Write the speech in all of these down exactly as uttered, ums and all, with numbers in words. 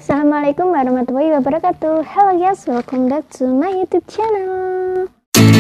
Assalamualaikum warahmatullahi wabarakatuh. Hello guys, welcome back to my YouTube channel.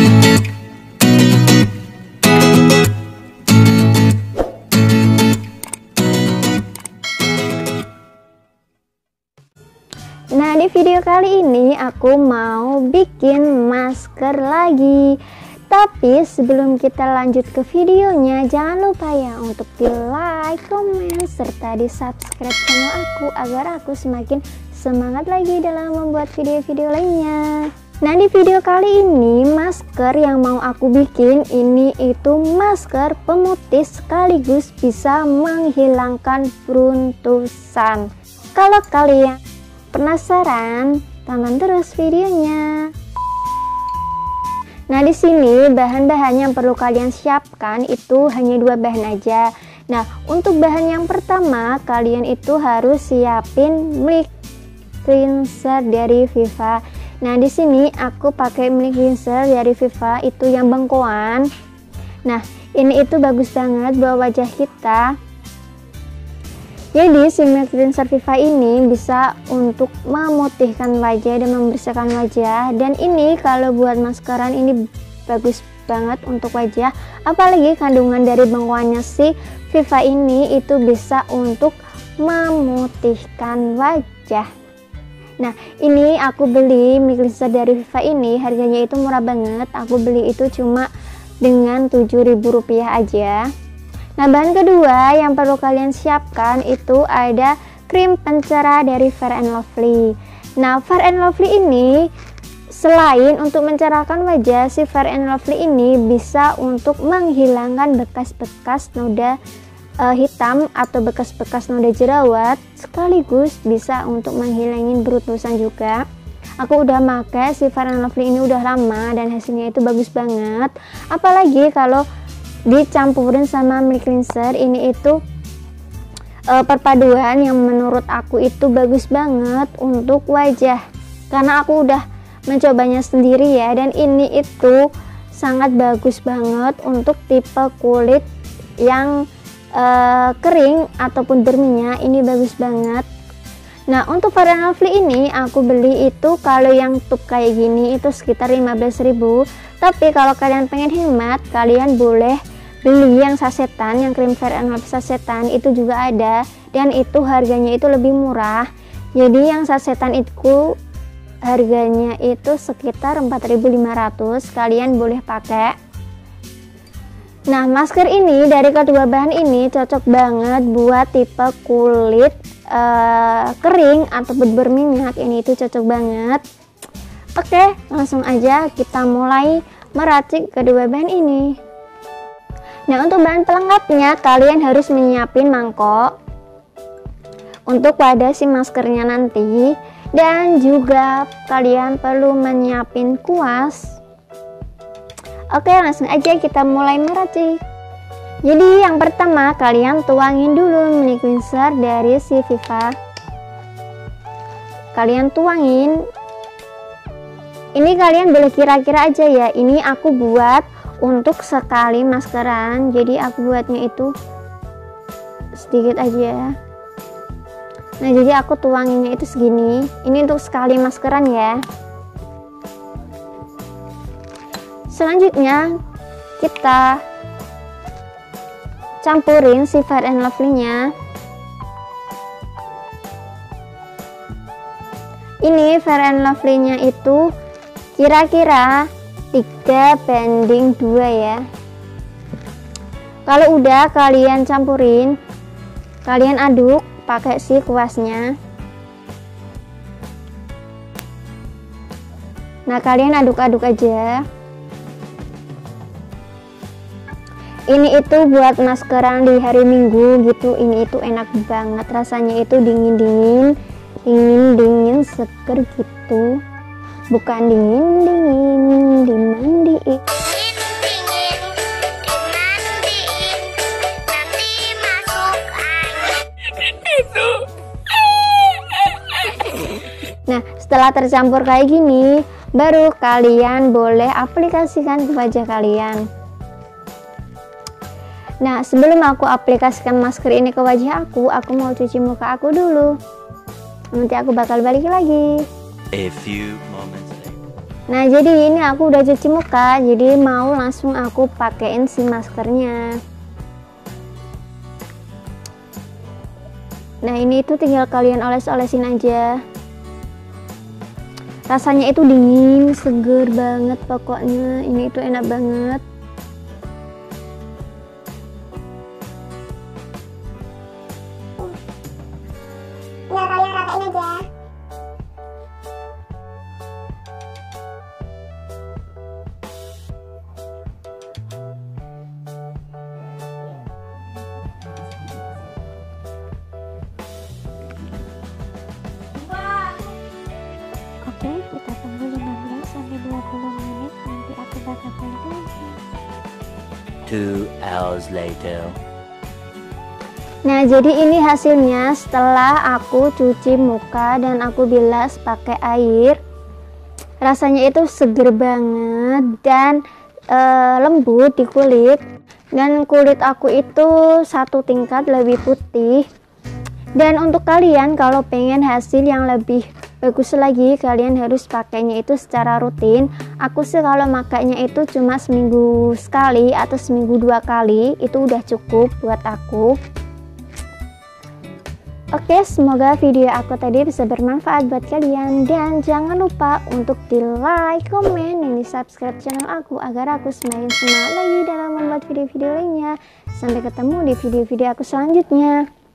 Nah, di video kali ini aku mau bikin masker lagi. Tapi sebelum kita lanjut ke videonya, jangan lupa ya untuk di like, komen, serta di subscribe channel aku agar aku semakin semangat lagi dalam membuat video-video lainnya. Nah, di video kali ini masker yang mau aku bikin ini itu masker pemutih sekaligus bisa menghilangkan beruntusan. Kalau kalian penasaran, tonton terus videonya. Nah, di sini bahan-bahan yang perlu kalian siapkan itu hanya dua bahan aja. Nah, untuk bahan yang pertama, kalian itu harus siapin milk cleanser dari Viva. Nah, di sini aku pakai milk cleanser dari Viva itu yang bengkoang. Nah, ini itu bagus banget buat wajah kita. Jadi si milk cleanser Viva ini bisa untuk memutihkan wajah dan membersihkan wajah. Dan ini kalau buat maskeran ini bagus banget untuk wajah. Apalagi kandungan dari bengkoangnya si Viva ini itu bisa untuk memutihkan wajah. Nah, ini aku beli milk cleanser dari Viva ini harganya itu murah banget. Aku beli itu cuma dengan tujuh ribu rupiah aja. Nah, bahan kedua yang perlu kalian siapkan itu ada krim pencerah dari Fair and Lovely. Nah, Fair and Lovely ini selain untuk mencerahkan wajah, si Fair and Lovely ini bisa untuk menghilangkan bekas-bekas noda uh, hitam atau bekas-bekas noda jerawat, sekaligus bisa untuk menghilangin beruntusan juga. Aku udah pakai si Fair and Lovely ini udah lama dan hasilnya itu bagus banget. Apalagi kalau dicampurin sama milk cleanser ini itu e, perpaduan yang menurut aku itu bagus banget untuk wajah, karena aku udah mencobanya sendiri ya, dan ini itu sangat bagus banget untuk tipe kulit yang e, kering ataupun berminyak. Ini bagus banget. Nah, untuk Fair and Lovely ini aku beli itu kalau yang tube kayak gini itu sekitar lima belas ribu. Tapi kalau kalian pengen hemat, kalian boleh beli yang sasetan, yang krim Fair and Lovely sasetan itu juga ada, dan itu harganya itu lebih murah. Jadi yang sasetan itu harganya itu sekitar empat ribu lima ratus, kalian boleh pakai. Nah, masker ini dari kedua bahan ini cocok banget buat tipe kulit uh, kering ataupun berminyak. Ini itu cocok banget. Oke, langsung aja kita mulai meracik kedua bahan ini. Nah, untuk bahan pelengkapnya kalian harus menyiapin mangkok untuk wadah si maskernya nanti, dan juga kalian perlu menyiapin kuas. Oke, langsung aja kita mulai meracik. Jadi yang pertama kalian tuangin dulu milk cleanser dari si Viva. Kalian tuangin. Ini kalian boleh kira-kira aja ya. Ini aku buat untuk sekali maskeran, jadi aku buatnya itu sedikit aja. Nah, jadi aku tuanginnya itu segini. Ini untuk sekali maskeran ya. Selanjutnya kita campurin si Fair and Lovely nya. Ini Fair and Lovely nya itu kira-kira tiga banding dua ya. Kalau udah kalian campurin, kalian aduk pakai si kuasnya. Nah, kalian aduk-aduk aja. Ini itu buat maskeran di hari Minggu gitu. Ini itu enak banget, rasanya itu dingin-dingin, dingin-dingin seger gitu. Bukan dingin-dingin dimandiin. Nah, setelah tercampur kayak gini, baru kalian boleh aplikasikan ke wajah kalian. Nah, sebelum aku aplikasikan masker ini ke wajah aku, aku mau cuci muka aku dulu. nanti aku bakal balik lagi. A few moments later. Nah, jadi ini aku udah cuci muka, jadi mau langsung aku pakein si maskernya. Nah, ini itu tinggal kalian oles-olesin aja. Rasanya itu dingin, seger banget pokoknya. Ini itu enak banget. Tinggal kalian ratain aja. Oke, kita tunggu lima belas sampai dua puluh menit, nanti aku bakal balik lagi. Two hours later. Nah, jadi ini hasilnya setelah aku cuci muka dan aku bilas pakai air. Rasanya itu seger banget dan e, lembut di kulit. Dan kulit aku itu satu tingkat lebih putih. Dan untuk kalian kalau pengen hasil yang lebih bagus lagi, kalian harus pakainya itu secara rutin. Aku sih kalau makainya itu cuma seminggu sekali atau seminggu dua kali, itu udah cukup buat aku. Oke, semoga video aku tadi bisa bermanfaat buat kalian, dan jangan lupa untuk di like, komen, dan di subscribe channel aku agar aku semakin semangat lagi dalam membuat video-video lainnya. Sampai ketemu di video-video aku selanjutnya.